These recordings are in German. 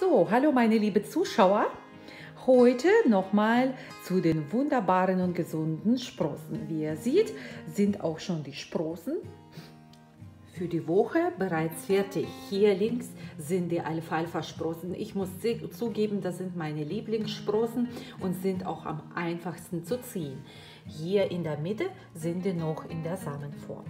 So, hallo meine liebe Zuschauer. Heute nochmal zu den wunderbaren und gesunden Sprossen. Wie ihr seht, sind auch schon die Sprossen für die Woche bereits fertig. Hier links sind die Alfalfa-Sprossen. Ich muss zugeben, das sind meine Lieblingssprossen und sind auch am einfachsten zu ziehen. Hier in der Mitte sind die noch in der Samenform.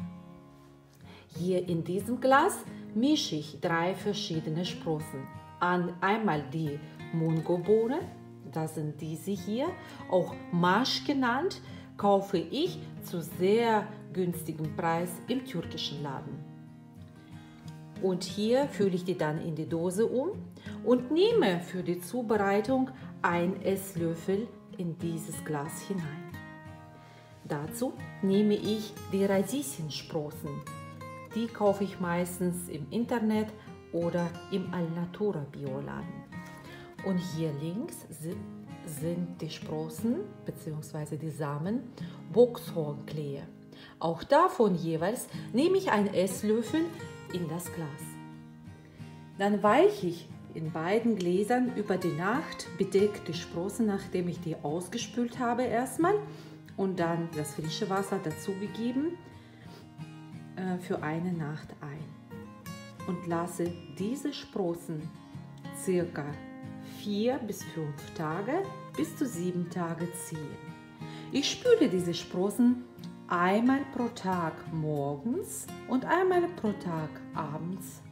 Hier in diesem Glas mische ich 3 verschiedene Sprossen. Einmal die Mungobohne, das sind diese hier, auch Masch genannt, kaufe ich zu sehr günstigem Preis im türkischen Laden. Und hier fülle ich die dann in die Dose um und nehme für die Zubereitung 1 Esslöffel in dieses Glas hinein. Dazu nehme ich die Radieschensprossen. Die kaufe ich meistens im Internet oder im Alnatura Bioladen. Und hier links sind die Sprossen bzw. die Samen Boxhornklee. Auch davon jeweils nehme ich 1 Esslöffel in das Glas. Dann weiche ich in beiden Gläsern über die Nacht bedeckt die Sprossen, nachdem ich die ausgespült habe erstmal und dann das frische Wasser dazugegeben, für eine Nacht ein und lasse diese Sprossen circa 4 bis 5 Tage bis zu 7 Tage ziehen. Ich spüle diese Sprossen einmal pro Tag morgens und einmal pro Tag abends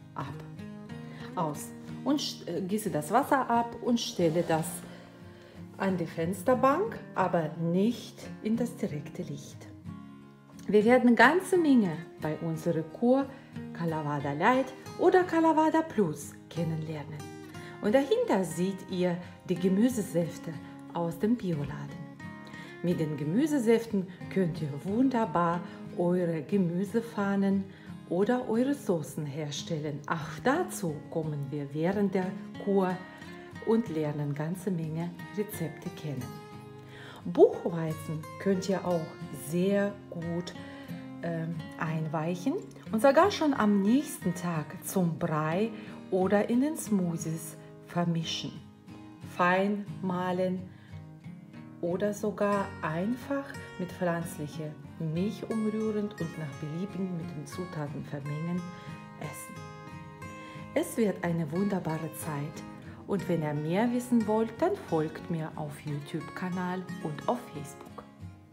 aus und gieße das Wasser ab und stelle das an die Fensterbank, aber nicht in das direkte Licht. Wir werden eine ganze Menge bei unserer Kur Kalavada Light oder Kalavada Plus kennenlernen. Und dahinter seht ihr die Gemüsesäfte aus dem Bioladen. Mit den Gemüsesäften könnt ihr wunderbar eure Gemüsepfannen oder eure Soßen herstellen. Auch dazu kommen wir während der Kur und lernen eine ganze Menge Rezepte kennen. Buchweizen könnt ihr auch sehr gut einweichen und sogar schon am nächsten Tag zum Brei oder in den Smoothies vermischen, fein mahlen oder sogar einfach mit pflanzlicher Milch umrührend und nach Belieben mit den Zutaten vermengen essen. Es wird eine wunderbare Zeit. Und wenn ihr mehr wissen wollt, dann folgt mir auf YouTube-Kanal und auf Facebook.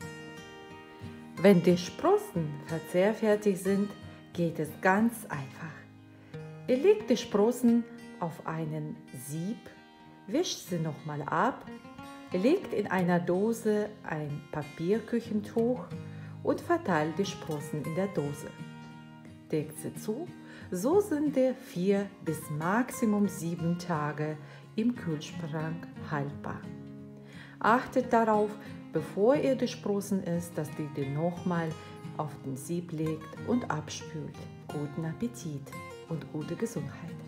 Wenn die Sprossen verzehrfertig sind, geht es ganz einfach. Ihr legt die Sprossen auf einen Sieb, wischt sie nochmal ab, legt in einer Dose ein Papierküchentuch und verteilt die Sprossen in der Dose. Deckt sie zu. So sind die 4 bis maximum 7 Tage im Kühlschrank haltbar. Achtet darauf, bevor ihr die Sprossen isst, dass ihr die nochmal auf den Sieb legt und abspült. Guten Appetit und gute Gesundheit!